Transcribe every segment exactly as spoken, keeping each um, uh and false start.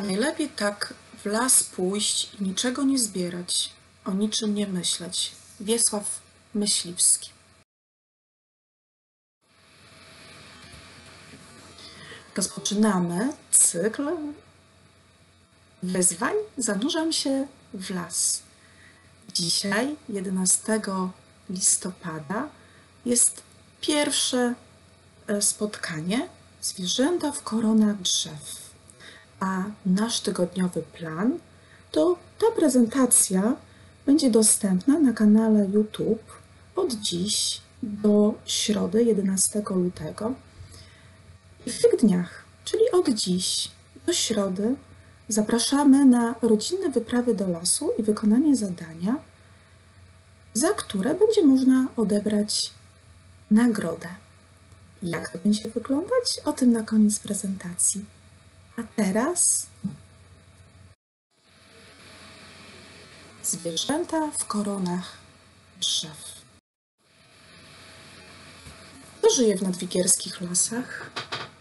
Najlepiej tak w las pójść i niczego nie zbierać, o niczym nie myśleć. Wiesław Myśliwski. Rozpoczynamy cykl wyzwań Zanurzam się w las. Dzisiaj, jedenastego listopada, jest pierwsze spotkanie Zwierzęta w koronach drzew. A nasz tygodniowy plan to ta prezentacja będzie dostępna na kanale YouTube od dziś do środy, jedenastego lutego. I w tych dniach, czyli od dziś do środy, zapraszamy na rodzinne wyprawy do lasu i wykonanie zadania, za które będzie można odebrać nagrodę. Jak to będzie wyglądać? O tym na koniec prezentacji. A teraz zwierzęta w koronach drzew. Kto żyje w nadwigierskich lasach?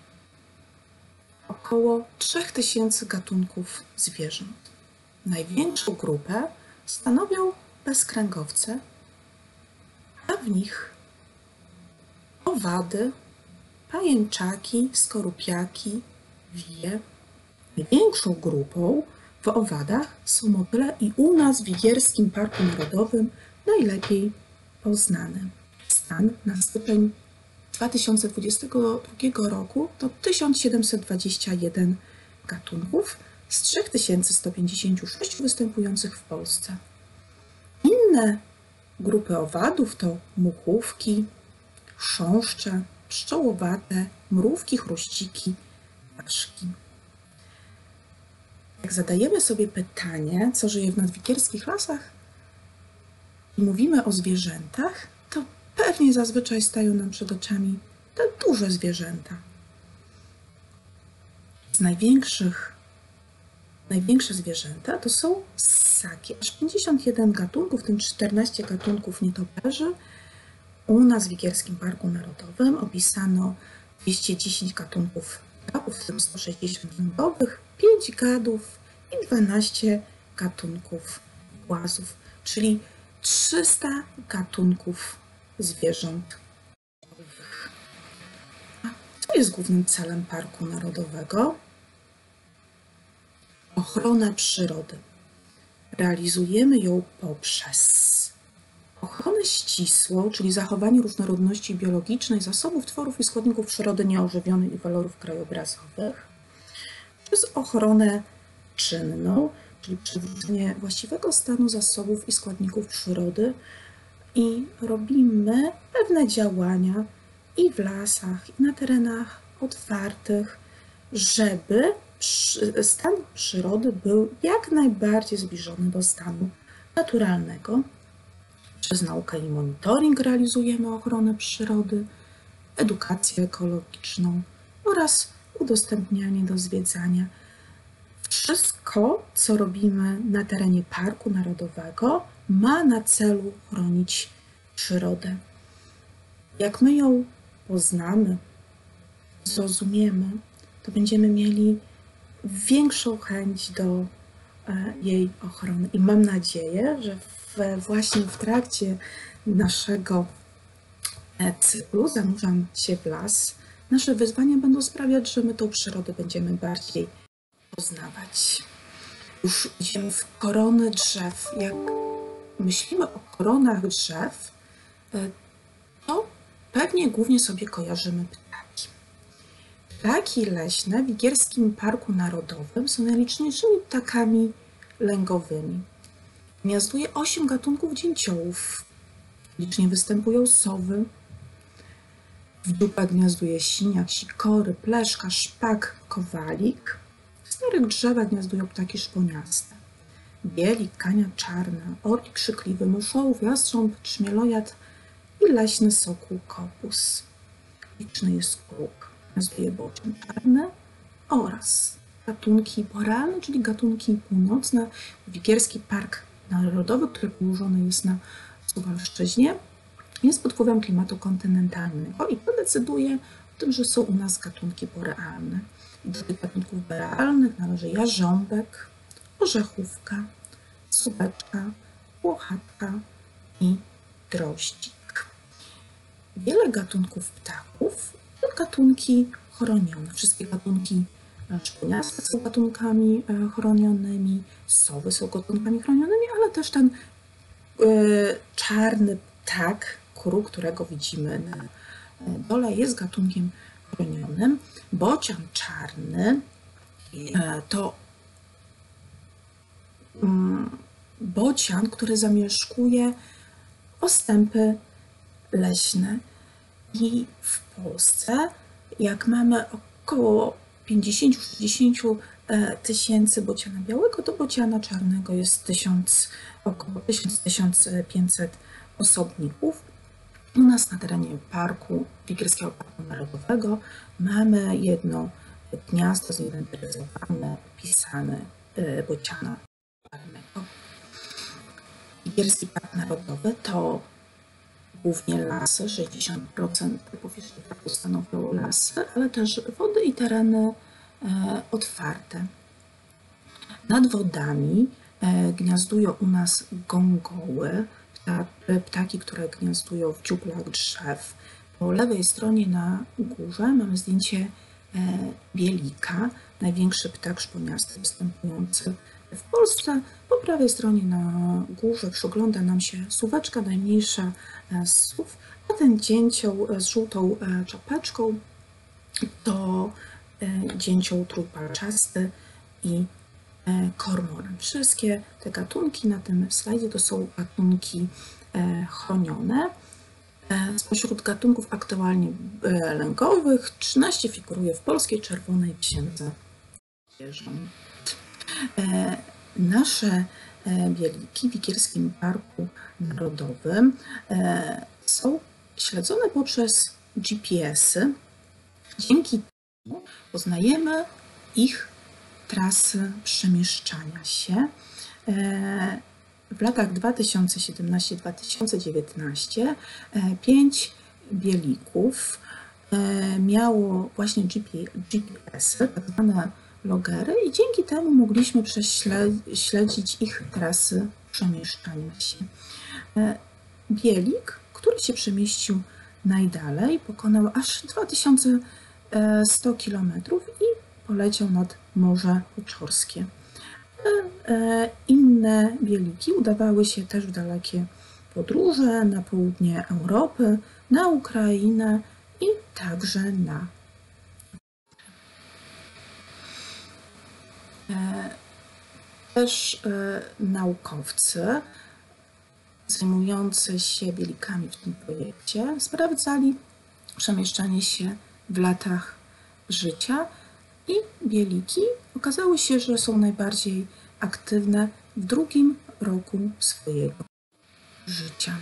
Około trzech tysięcy gatunków zwierząt. Największą grupę stanowią bezkręgowce, a w nich owady, pajęczaki, skorupiaki, wije. Największą grupą w owadach są motyle i u nas w Wigierskim Parku Narodowym najlepiej poznany. Stan na styczeń dwa tysiące dwudziestego drugiego roku to tysiąc siedemset dwadzieścia jeden gatunków z trzy tysiące sto pięćdziesiąt sześć występujących w Polsce. Inne grupy owadów to muchówki, chrząszcze, pszczołowate, mrówki, chrościki, ptaszki. Jak zadajemy sobie pytanie, co żyje w nadwigierskich lasach i mówimy o zwierzętach, to pewnie zazwyczaj stają nam przed oczami te duże zwierzęta. Z największych, największe zwierzęta to są ssaki. Aż pięćdziesiąt jeden gatunków, w tym czternaście gatunków nietoperzy. U nas w Wigierskim Parku Narodowym opisano dwieście dziesięć gatunków ptaków, w tym sto sześćdziesiąt wędowych, pięć gadów i dwanaście gatunków głazów, czyli trzysta gatunków zwierząt. A co jest głównym celem Parku Narodowego? Ochrona przyrody. Realizujemy ją poprzez ochronę ścisłą, czyli zachowanie różnorodności biologicznej, zasobów, tworów i składników przyrody nieożywionej i walorów krajobrazowych, przez ochronę czynną, czyli przywrócenie właściwego stanu zasobów i składników przyrody, i robimy pewne działania i w lasach, i na terenach otwartych, żeby stan przyrody był jak najbardziej zbliżony do stanu naturalnego. Przez naukę i monitoring realizujemy ochronę przyrody, edukację ekologiczną oraz udostępnianie do zwiedzania. Wszystko, co robimy na terenie Parku Narodowego, ma na celu chronić przyrodę. Jak my ją poznamy, zrozumiemy, to będziemy mieli większą chęć do jej ochrony. I mam nadzieję, że w, właśnie w trakcie naszego cyklu Zanurzam się w las, nasze wyzwania będą sprawiać, że my tą przyrodę będziemy bardziej poznawać. Już idziemy w korony drzew. Jak myślimy o koronach drzew, to pewnie głównie sobie kojarzymy ptaki. Ptaki leśne w Wigierskim Parku Narodowym są najliczniejszymi ptakami lęgowymi. Gniazduje osiem gatunków dzięciołów. Licznie występują sowy. W dupach gniazduje siniak, sikory, pleszka, szpak, kowalik. W starych drzewach gniazdują ptaki szponiaste. Bielik, kania czarna, orlik krzykliwy, muszołów, jastrząb, trzmielojad i leśny sokół kopus. Liczny jest kruk. Gniazduje boczem czarne oraz gatunki borealne, czyli gatunki północne. Wigierski Park Narodowy, który położony jest na Suwalszczyźnie, jest pod wpływem klimatu kontynentalnego i to decyduje o tym, że są u nas gatunki borealne. Do tych gatunków beralnych należy jarząbek, orzechówka, subeczka, łochatka i droździk. Wiele gatunków ptaków to gatunki chronione. Wszystkie gatunki szponiaste są gatunkami chronionymi, sowy są gatunkami chronionymi, ale też ten y, czarny ptak, kru, którego widzimy na dole, jest gatunkiem chronionym. Bocian czarny y, to y, bocian, który zamieszkuje ostępy leśne. I w Polsce, jak mamy około pięćdziesiąt do sześćdziesięciu tysięcy bociana białego, to bociana czarnego jest tysiąc, około tysiąc do tysiąca pięciuset osobników. U nas na terenie parku, Wigierskiego Parku Narodowego, mamy jedno gniazdo zinwentaryzowane, opisane bociana czarnego. Wigierski Park Narodowy to głównie lasy, sześćdziesiąt procent powierzchni parku stanowią lasy, ale też wody i tereny e, otwarte. Nad wodami e, gniazdują u nas gągoły, pta, ptaki, które gniazdują w dziuplach drzew. Po lewej stronie na górze mamy zdjęcie e, bielika, największy ptak szponiasty występujący w Polsce. Po prawej stronie na górze przygląda nam się suweczka, najmniejsza z sów, a ten dzięcioł z żółtą czapeczką to dzięcioł trójpalczasty i kormoran. Wszystkie te gatunki na tym slajdzie to są gatunki chronione. Spośród gatunków aktualnie lękowych trzynaście figuruje w Polskiej Czerwonej Księdze Zwierząt. Nasze bieliki w Wigierskim Parku Narodowym są śledzone poprzez G P S-y. Dzięki temu poznajemy ich trasy przemieszczania się. W latach dwa tysiące siedemnastym do dwa tysiące dziewiętnastego pięć bielików miało właśnie G P S-y, tak zwane logery, i dzięki temu mogliśmy śledzić ich trasy przemieszczania się. Bielik, który się przemieścił najdalej, pokonał aż dwa tysiące sto kilometrów i poleciał nad Morze Oczorskie. Inne bieliki udawały się też w dalekie podróże na południe Europy, na Ukrainę i także na Też naukowcy zajmujący się bielikami w tym projekcie sprawdzali przemieszczanie się w latach życia i bieliki okazały się, że są najbardziej aktywne w drugim roku swojego życia.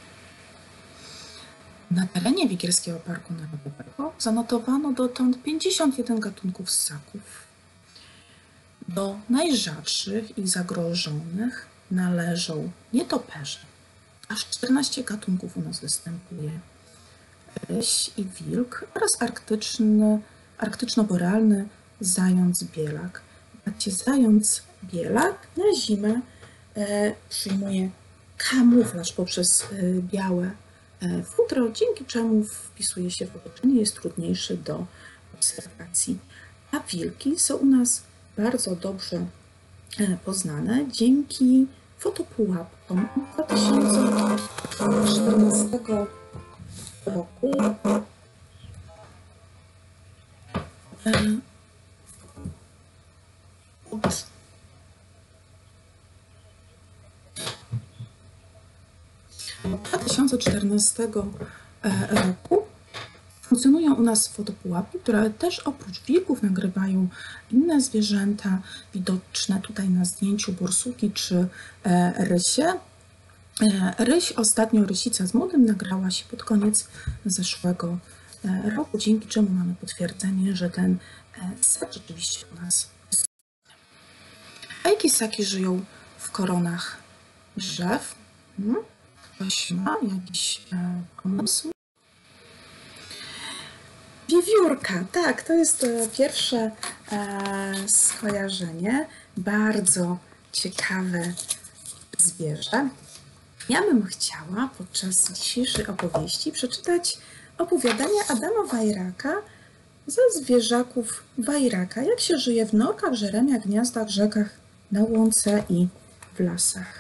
Na terenie Wigierskiego Parku Narodowego zanotowano dotąd pięćdziesiąt jeden gatunków ssaków. Do najrzadszych i zagrożonych należą nietoperze. Aż czternaście gatunków u nas występuje. Ryś i wilk oraz arktyczny, arktyczno-borealny zając bielak. Znaczy, zając bielak na zimę e, przyjmuje kamuflaż poprzez e, białe e, futro, dzięki czemu wpisuje się w otoczenie, jest trudniejszy do obserwacji. A wilki są u nas bardzo dobrze poznane dzięki fotopułapkom. dwa tysiące czternastego roku dwa tysiące czternastego roku funkcjonują u nas fotopułapki, które też oprócz wilków nagrywają inne zwierzęta widoczne tutaj na zdjęciu, borsuki czy rysie. Ryś, ostatnio rysica z młodym, nagrała się pod koniec zeszłego roku, dzięki czemu mamy potwierdzenie, że ten ssak rzeczywiście u nas jest. Jajki ssaki żyją w koronach drzew. Ktoś ma jakiś pomysł? Wiewiórka, tak, to jest e, pierwsze e, skojarzenie. Bardzo ciekawe zwierzę. Ja bym chciała podczas dzisiejszej opowieści przeczytać opowiadanie Adama Wajraka ze zwierzaków Wajraka. Jak się żyje w norkach, żeremiach, gniazdach, rzekach, na łące i w lasach.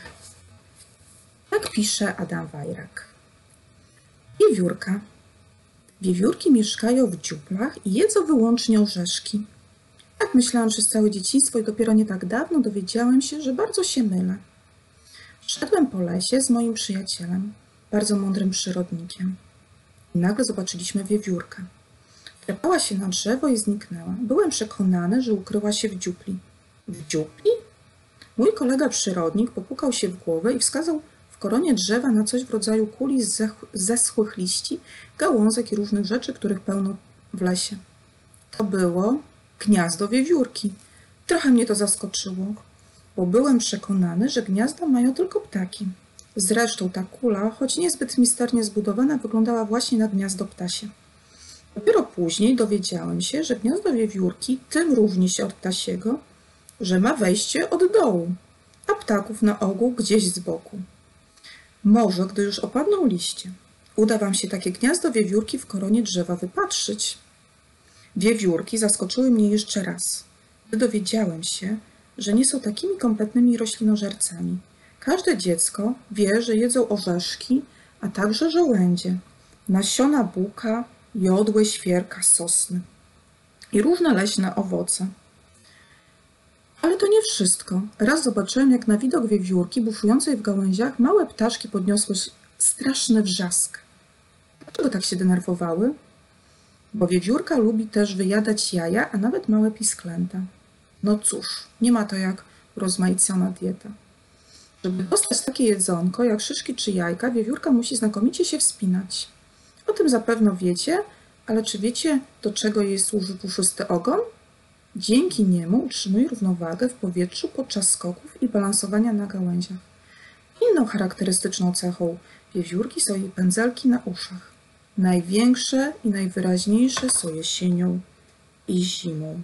Tak pisze Adam Wajrak. Wiewiórka. Wiewiórki mieszkają w dziuplach i jedzą wyłącznie orzeszki. Tak myślałam przez całe dzieciństwo i dopiero nie tak dawno dowiedziałem się, że bardzo się mylę. Szedłem po lesie z moim przyjacielem, bardzo mądrym przyrodnikiem. I nagle zobaczyliśmy wiewiórkę. Trepała się na drzewo i zniknęła. Byłem przekonany, że ukryła się w dziupli. W dziupli? Mój kolega przyrodnik popukał się w głowę i wskazał w koronie drzewa na coś w rodzaju kuli z zeschłych liści, gałązek i różnych rzeczy, których pełno w lesie. To było gniazdo wiewiórki. Trochę mnie to zaskoczyło, bo byłem przekonany, że gniazda mają tylko ptaki. Zresztą ta kula, choć niezbyt misternie zbudowana, wyglądała właśnie na gniazdo ptasie. Dopiero później dowiedziałem się, że gniazdo wiewiórki tym różni się od ptasiego, że ma wejście od dołu, a ptaków na ogół gdzieś z boku. Może, gdy już opadną liście, uda wam się takie gniazdo wiewiórki w koronie drzewa wypatrzyć. Wiewiórki zaskoczyły mnie jeszcze raz, gdy dowiedziałem się, że nie są takimi kompletnymi roślinożercami. Każde dziecko wie, że jedzą orzeszki, a także żołędzie, nasiona buka, jodły, świerka, sosny i różne leśne owoce. Ale to nie wszystko. Raz zobaczyłem, jak na widok wiewiórki buszującej w gałęziach małe ptaszki podniosły straszny wrzask. Dlaczego tak się denerwowały? Bo wiewiórka lubi też wyjadać jaja, a nawet małe pisklęta. No cóż, nie ma to jak rozmaicona dieta. Żeby dostać takie jedzonko, jak szyszki czy jajka, wiewiórka musi znakomicie się wspinać. O tym zapewne wiecie, ale czy wiecie, do czego jej służy puszysty ogon? Dzięki niemu utrzymuje równowagę w powietrzu podczas skoków i balansowania na gałęziach. Inną charakterystyczną cechą wiewiórki są jej pędzelki na uszach. Największe i najwyraźniejsze są jesienią i zimą.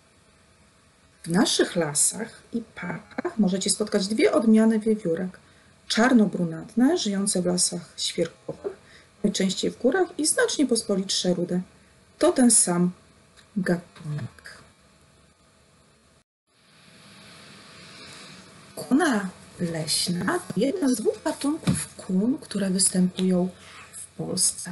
W naszych lasach i parkach możecie spotkać dwie odmiany wiewiórek. Czarno-brunatne, żyjące w lasach świerkowych, najczęściej w górach, i znacznie pospolitsze rude. To ten sam gatunek. Kuna leśna to jedna z dwóch gatunków kun, które występują w Polsce.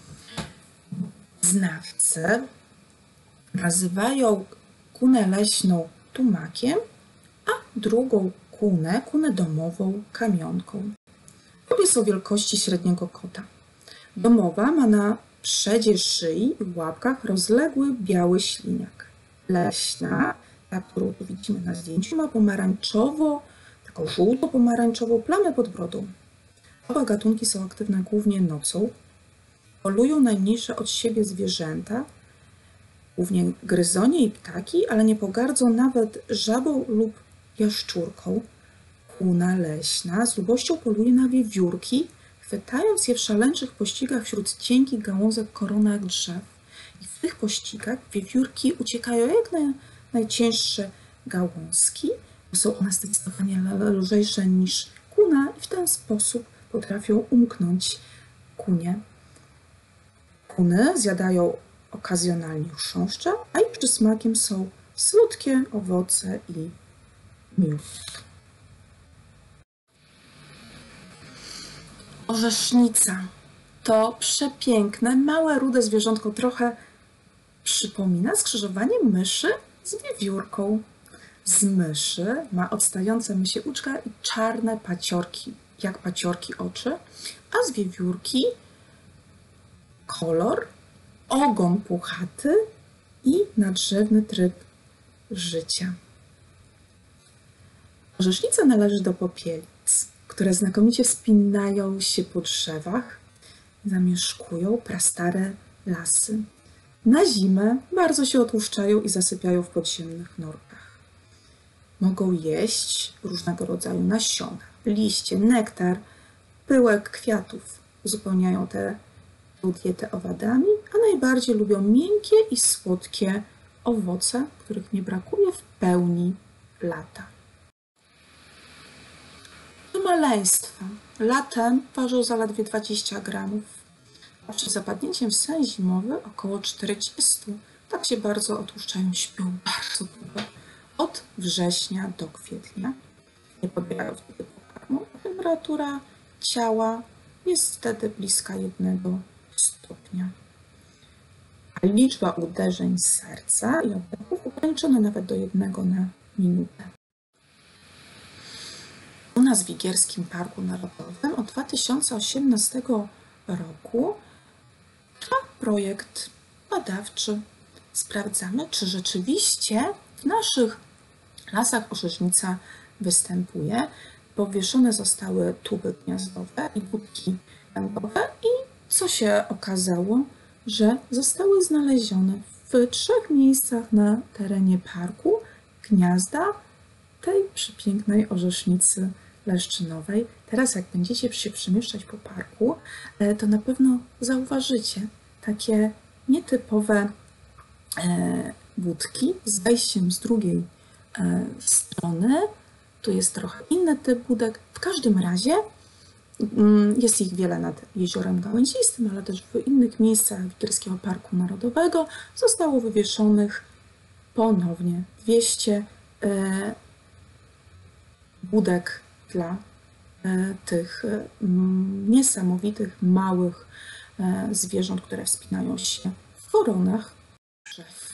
Znawcy nazywają kunę leśną tumakiem, a drugą kunę, kunę domową, kamionką. Obie są wielkości średniego kota. Domowa ma na przedzie szyi i łapkach rozległy biały śliniak. Leśna, ta, którą tu widzimy na zdjęciu, ma pomarańczowo, taką żółto-pomarańczową plamę pod brodą. Oba gatunki są aktywne głównie nocą. Polują najmniejsze od siebie zwierzęta, głównie gryzonie i ptaki, ale nie pogardzą nawet żabą lub jaszczurką. Kuna leśna z lubością poluje na wiewiórki, chwytając je w szaleńczych pościgach wśród cienkich gałązek koronach drzew. I w tych pościgach wiewiórki uciekają jak na najcięższe gałązki, bo są one zdecydowanie lżejsze niż kuna i w ten sposób potrafią umknąć kunie. Kuny zjadają okazjonalnie chrząszcze, a ich przysmakiem są słodkie owoce i miód. Orzesznica to przepiękne, małe, rude zwierzątko. Trochę przypomina skrzyżowanie myszy z wiewiórką. Z myszy ma odstające mysieuczka i czarne paciorki, jak paciorki oczy, a z wiewiórki kolor, ogon puchaty i nadrzewny tryb życia. Orzesznica należy do popielic, które znakomicie wspinają się po drzewach, zamieszkują prastare lasy. Na zimę bardzo się otłuszczają i zasypiają w podziemnych norkach. Mogą jeść różnego rodzaju nasiona, liście, nektar, pyłek kwiatów. Uzupełniają tę dietę owadami, a najbardziej lubią miękkie i słodkie owoce, których nie brakuje w pełni lata. Do maleństwa. Latem ważą zaledwie dwadzieścia gramów, a przed zapadnięciem w sen zimowy około czterdzieści. Tak się bardzo otłuszczają, śpią bardzo długo. Od września do kwietnia. Nie pobierają wtedy pokarmu. Temperatura ciała jest wtedy bliska jednego stopnia. A liczba uderzeń serca i oddechów ograniczona nawet do jednego na minutę. U nas w Igierskim Parku Narodowym od dwa tysiące osiemnastego roku trwa projekt badawczy. Sprawdzamy, czy rzeczywiście w naszych lasach orzeźwica występuje. Powieszone zostały tuby gniazdowe i budki węglowe i co się okazało, że zostały znalezione w trzech miejscach na terenie parku gniazda tej przepięknej orzesznicy leszczynowej. Teraz jak będziecie się przemieszczać po parku, to na pewno zauważycie takie nietypowe budki z wejściem z drugiej strony. Tu jest trochę inny typ budek. W każdym razie jest ich wiele nad Jeziorem Gałęzistym, ale też w innych miejscach Igierskiego Parku Narodowego zostało wywieszonych ponownie dwieście budek dla tych niesamowitych, małych zwierząt, które wspinają się w koronach drzew.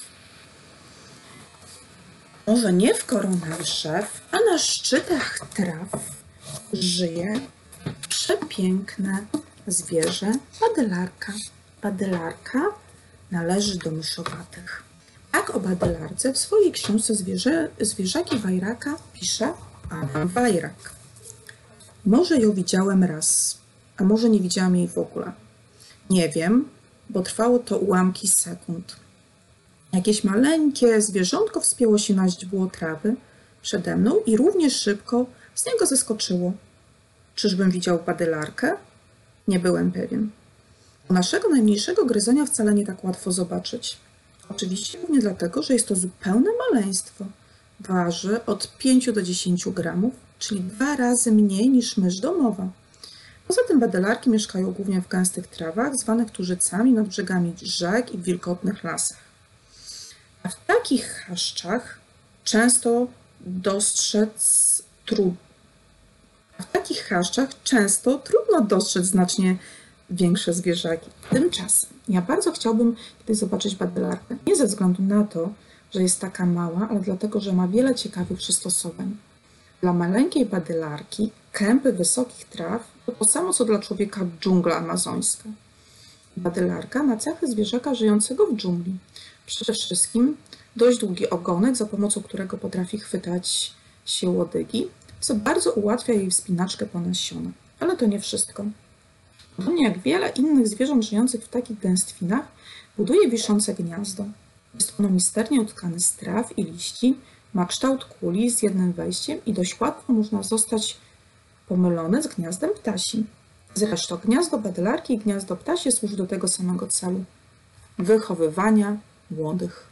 Może nie w koronach drzew, a na szczytach traw żyje przepiękne zwierzę badylarka. Badylarka należy do myszowatych. Tak o badylarce w swojej książce Zwierzę, Zwierzaki Wajraka pisze Adam Wajrak. Może ją widziałem raz, a może nie widziałam jej w ogóle. Nie wiem, bo trwało to ułamki sekund. Jakieś maleńkie zwierzątko wspięło się na źdźbło trawy przede mną i równie szybko z niego zeskoczyło. Czyżbym widział badylarkę? Nie byłem pewien. U naszego najmniejszego gryzonia wcale nie tak łatwo zobaczyć. Oczywiście głównie dlatego, że jest to zupełne maleństwo. Waży od pięciu do dziesięciu gramów, czyli dwa razy mniej niż mysz domowa. Poza tym badylarki mieszkają głównie w gęstych trawach, zwanych tużycami nad brzegami rzek i w wilgotnych lasach. A w takich chaszczach często dostrzec trudno. W takich chaszczach często trudno dostrzec znacznie większe zwierzaki. Tymczasem ja bardzo chciałbym kiedyś zobaczyć badylarkę. Nie ze względu na to, że jest taka mała, ale dlatego, że ma wiele ciekawych przystosowań. Dla maleńkiej badylarki kępy wysokich traw to to samo, co dla człowieka dżungla amazońska. Badylarka ma cechy zwierzaka żyjącego w dżungli. Przede wszystkim dość długi ogonek, za pomocą którego potrafi chwytać się łodygi, co bardzo ułatwia jej wspinaczkę po nasiona. Ale to nie wszystko. Podobnie jak wiele innych zwierząt żyjących w takich gęstwinach, buduje wiszące gniazdo. Jest ono misternie utkane z traw i liści, ma kształt kuli z jednym wejściem i dość łatwo można zostać pomylone z gniazdem ptasim. Zresztą gniazdo badylarki i gniazdo ptasie służy do tego samego celu – wychowywania młodych.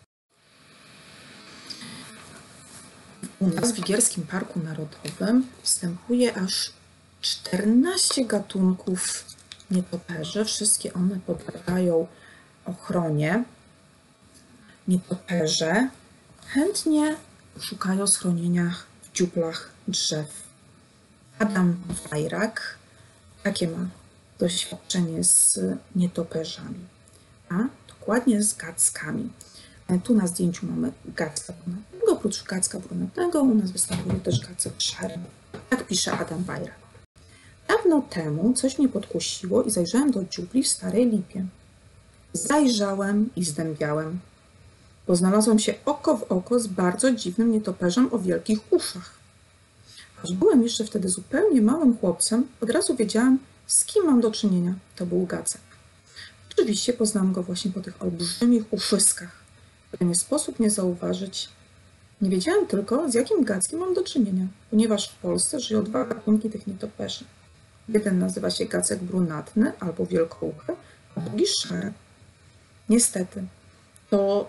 U nas w Igierskim Parku Narodowym występuje aż czternaście gatunków nietoperzy. Wszystkie one podlegają ochronie. Nietoperze chętnie szukają schronienia w dziuplach drzew. Adam Wajrak takie ma doświadczenie z nietoperzami, a dokładnie z gackami. Tu na zdjęciu mamy gacka brunatnego. Oprócz gacka brunatnego u nas występuje też gacek szary. Tak pisze Adam Wajrak. Dawno temu coś mnie podkusiło i zajrzałem do dziupli w Starej Lipie. Zajrzałem i zdębiałem, bo znalazłem się oko w oko z bardzo dziwnym nietoperzem o wielkich uszach. Choć byłem jeszcze wtedy zupełnie małym chłopcem, od razu wiedziałam, z kim mam do czynienia. To był gacek. Oczywiście poznałam go właśnie po tych olbrzymich uszyskach, które nie sposób nie zauważyć. Nie wiedziałam tylko, z jakim gackiem mam do czynienia, ponieważ w Polsce żyją dwa gatunki tych nietoperzy. Jeden nazywa się gacek brunatny albo wielkouchy, a drugi szary. Niestety, to,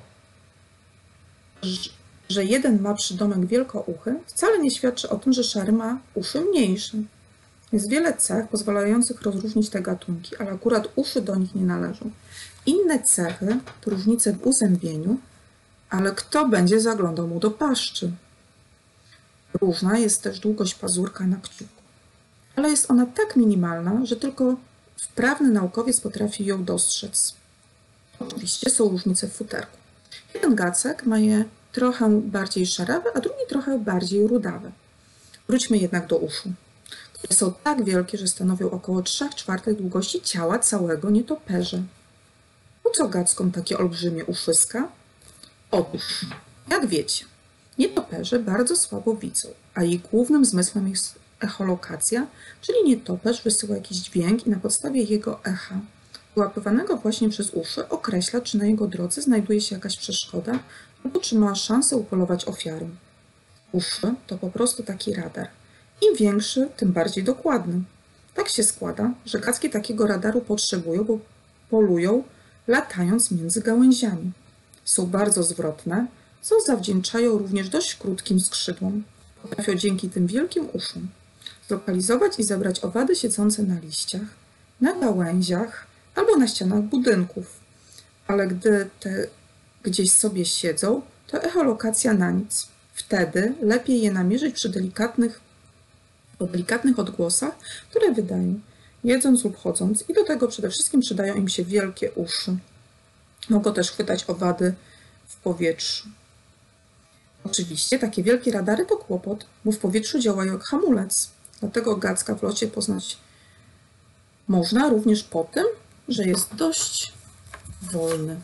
że jeden ma przydomek wielkouchy, wcale nie świadczy o tym, że szary ma uszy mniejsze. Jest wiele cech pozwalających rozróżnić te gatunki, ale akurat uszy do nich nie należą. Inne cechy to różnice w uzębieniu, ale kto będzie zaglądał mu do paszczy? Różna jest też długość pazurka na kciuku, ale jest ona tak minimalna, że tylko wprawny naukowiec potrafi ją dostrzec. Oczywiście są różnice w futerku. Jeden gacek ma je trochę bardziej szarawe, a drugi trochę bardziej rudawe. Wróćmy jednak do uszu, które są tak wielkie, że stanowią około trzy czwarte długości ciała całego nietoperza. Po co gackom takie olbrzymie uszyska? Otóż, jak wiecie, nietoperze bardzo słabo widzą, a jej głównym zmysłem jest echolokacja, czyli nietoperz wysyła jakiś dźwięk i na podstawie jego echa, wyłapywanego właśnie przez uszy, określa, czy na jego drodze znajduje się jakaś przeszkoda, albo czy ma szansę upolować ofiarę. Uszy to po prostu taki radar. Im większy, tym bardziej dokładny. Tak się składa, że gacki takiego radaru potrzebują, bo polują, latając między gałęziami. Są bardzo zwrotne, co zawdzięczają również dość krótkim skrzydłom. Potrafią dzięki tym wielkim uszom zlokalizować i zebrać owady siedzące na liściach, na gałęziach albo na ścianach budynków. Ale gdy te gdzieś sobie siedzą, to echolokacja na nic. Wtedy lepiej je namierzyć przy delikatnych, po delikatnych odgłosach, które wydają, jedząc lub chodząc, i do tego przede wszystkim przydają im się wielkie uszy. Mogą też chwytać owady w powietrzu. Oczywiście takie wielkie radary to kłopot, bo w powietrzu działają jak hamulec. Dlatego gacka w locie poznać można również po tym, że jest dość wolny.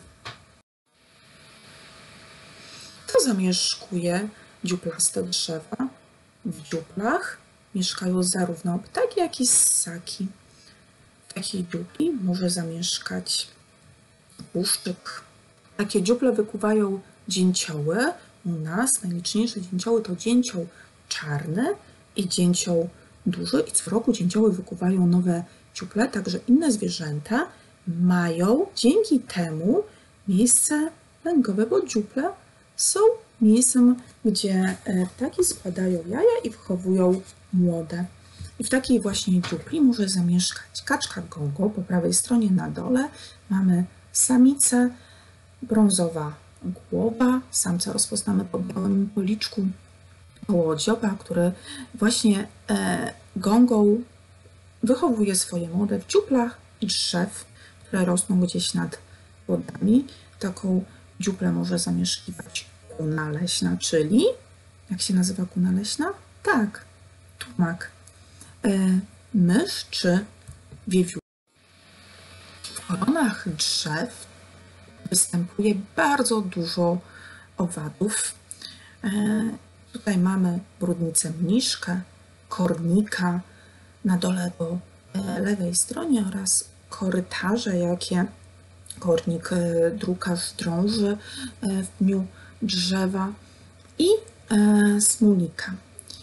To zamieszkuje dziuplaste drzewa. W dziuplach mieszkają zarówno ptaki, jak i ssaki. W takiej dziupli może zamieszkać puszczyk. Takie dziuple wykuwają dzięcioły. U nas najliczniejsze dzięcioły to dzięcioł czarny i dzięcioł duży. I co roku dzięcioły wykuwają nowe dziuple, także inne zwierzęta mają dzięki temu miejsce lęgowe, bo dziuple są miejscem, gdzie ptaki składają jaja i wychowują młode. I w takiej właśnie dziupli może zamieszkać kaczka gongo. Po prawej stronie na dole mamy samicę, brązowa głowa. Samca rozpoznamy po białym policzku kołodzioba, który właśnie e, gongą wychowuje swoje młode w dziuplach drzew, które rosną gdzieś nad wodami. Taką dziuplę może zamieszkiwać kuna leśna, czyli jak się nazywa kuna leśna? Tak, tumak, e, mysz czy wiewiór. W koronach drzew występuje bardzo dużo owadów. E, tutaj mamy brudnicę mniszkę, kornika na dole po lewej stronie oraz korytarze, jakie kornik drukarz drąży w pniu drzewa i smolika.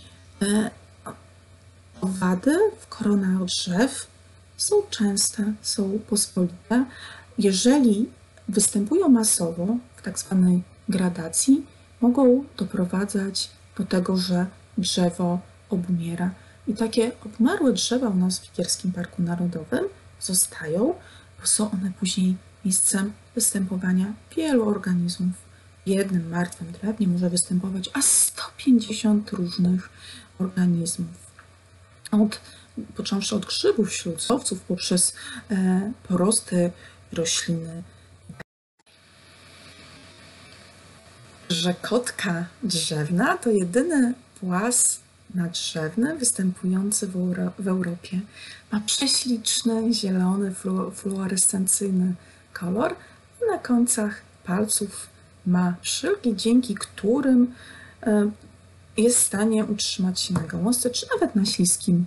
Owady w koronach drzew są częste, są pospolite. Jeżeli występują masowo w tak zwanej gradacji, mogą doprowadzać do tego, że drzewo obumiera. I takie obmarłe drzewa u nas w Figierskim Parku Narodowym zostają, bo są one później miejscem występowania wielu organizmów. W jednym martwym drewnie może występować aż sto pięćdziesiąt różnych organizmów. Od, począwszy od grzybów, śluzowców, poprzez e, porosty rośliny. Rzekotka drzewna to jedyny płas nadrzewny występujący w, Euro w Europie. Ma prześliczny, zielony, flu fluorescencyjny kolor. Na końcach palców ma szylki, dzięki którym y, jest w stanie utrzymać się na gałązce, czy nawet na śliskim.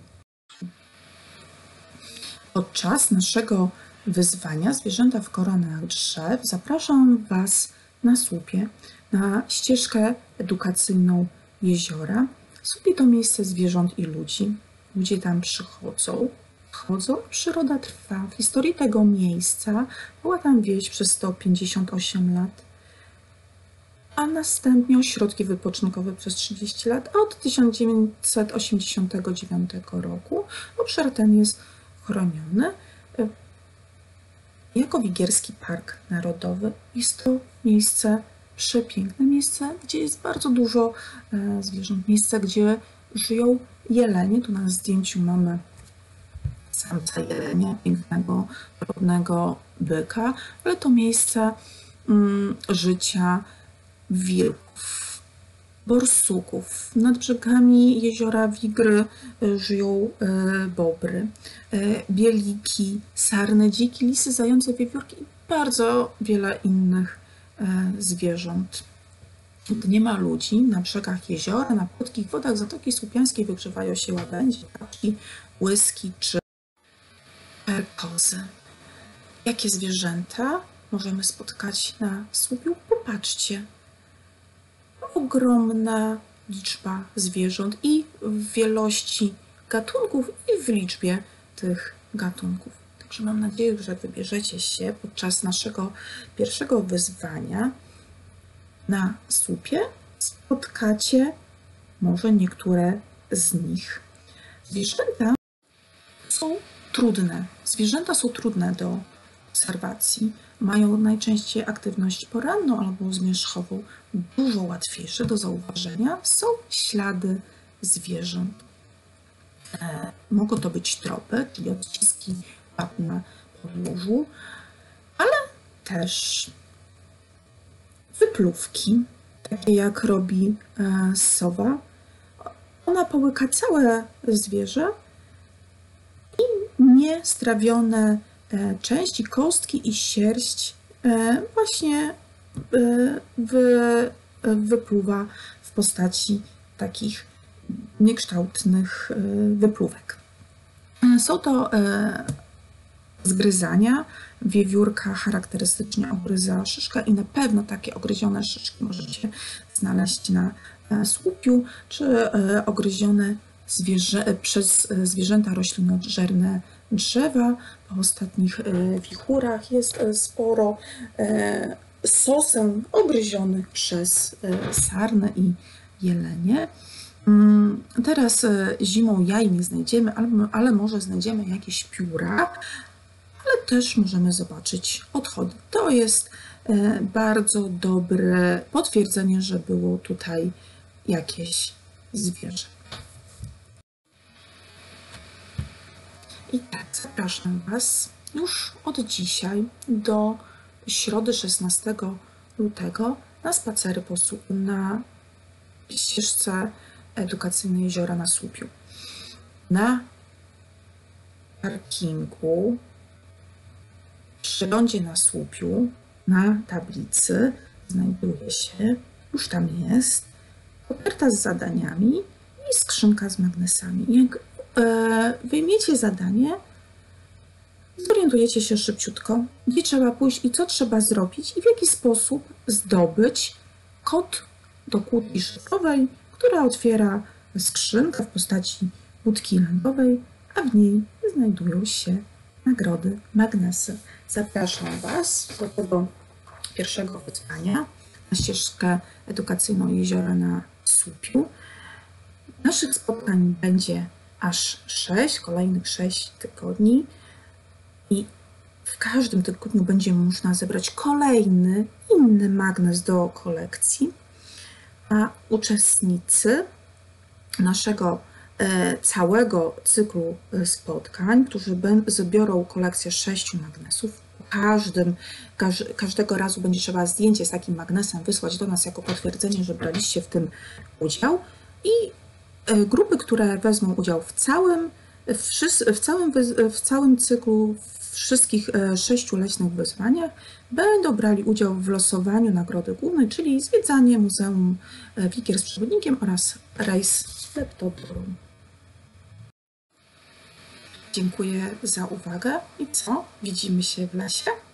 Podczas naszego wyzwania Zwierzęta w koronach drzew zapraszam Was na słupie, na ścieżkę edukacyjną jeziora. Słupie to miejsce zwierząt i ludzi. Ludzie tam przychodzą chodzą, przyroda trwa. W historii tego miejsca była tam wieś przez sto pięćdziesiąt osiem lat, a następnie ośrodki wypoczynkowe przez trzydzieści lat, a od tysiąc dziewięćset osiemdziesiątego dziewiątego roku obszar ten jest chroniony jako Wigierski Park Narodowy. Jest to miejsce, przepiękne miejsce, gdzie jest bardzo dużo zwierząt, miejsce, gdzie żyją jelenie. Tu na zdjęciu mamy samca jelenia, pięknego, drobnego byka, ale to miejsce mm, życia wilków, borsuków. Nad brzegami jeziora Wigry żyją bobry, bieliki, sarny, dziki, lisy, zające, wiewiórki i bardzo wiele innych zwierząt. Gdy nie ma ludzi, na brzegach jeziora, na płytkich wodach Zatoki Słupiańskiej wygrzewają się łabędzie, kaczki, łyski czy perkozy. Jakie zwierzęta możemy spotkać na Słupiu? Popatrzcie. Ogromna liczba zwierząt i w wielości gatunków i w liczbie tych gatunków. Także mam nadzieję, że wybierzecie się podczas naszego pierwszego wyzwania na Słupie, spotkacie może niektóre z nich. Zwierzęta są trudne. Zwierzęta są trudne do obserwacji. Mają najczęściej aktywność poranną albo zmierzchową. Dużo łatwiejsze do zauważenia są ślady zwierząt. E, mogą to być tropy, czyli odciski łap na podłożu, ale też wypluwki, takie jak robi e, sowa. Ona połyka całe zwierzę i niestrawione e, części, kostki i sierść e, właśnie e, wy, e, wypluwa w postaci takich niekształtnych e, wypluwek. Są to e, zgryzania. Wiewiórka charakterystycznie ogryza szyszkę i na pewno takie ogryzione szyszki możecie znaleźć na Słupiu, czy ogryzione zwierzę, przez zwierzęta roślinożerne drzewa. Po ostatnich wichurach jest sporo sosen ogryzionych przez sarny i jelenie. Teraz zimą jaj nie znajdziemy, ale, ale może znajdziemy jakieś pióra, ale też możemy zobaczyć odchody. To jest bardzo dobre potwierdzenie, że było tutaj jakieś zwierzę. I tak, zapraszam Was już od dzisiaj do środy szesnastego lutego na spacery po, na ścieżce edukacyjnej Jeziora na Słupiu. Na parkingu przy rondzie na Słupiu na tablicy znajduje się, już tam jest, koperta z zadaniami i skrzynka z magnesami. Jak e, wyjmiecie zadanie, zorientujecie się szybciutko, gdzie trzeba pójść i co trzeba zrobić i w jaki sposób zdobyć kod do kłódki szyfrowej, która otwiera skrzynkę w postaci łódki lądowej, a w niej znajdują się nagrody, magnesy. Zapraszam Was do tego pierwszego wyzwania na ścieżkę edukacyjną Jeziora na Słupiu. Naszych spotkań będzie aż sześć, kolejnych sześć tygodni i w każdym tygodniu będzie można zebrać kolejny, inny magnes do kolekcji, a uczestnicy naszego e, całego cyklu spotkań, którzy zbiorą kolekcję sześciu magnesów, po każdym, każ, każdego razu będzie trzeba zdjęcie z takim magnesem wysłać do nas jako potwierdzenie, że braliście w tym udział i e, grupy, które wezmą udział w całym, w, w całym, w całym cyklu, wszystkich sześciu leśnych wyzwaniach będą brali udział w losowaniu nagrody głównej, czyli zwiedzanie Muzeum Wigier z przewodnikiem oraz rejs leptoturą. Dziękuję za uwagę i co? Widzimy się w lesie?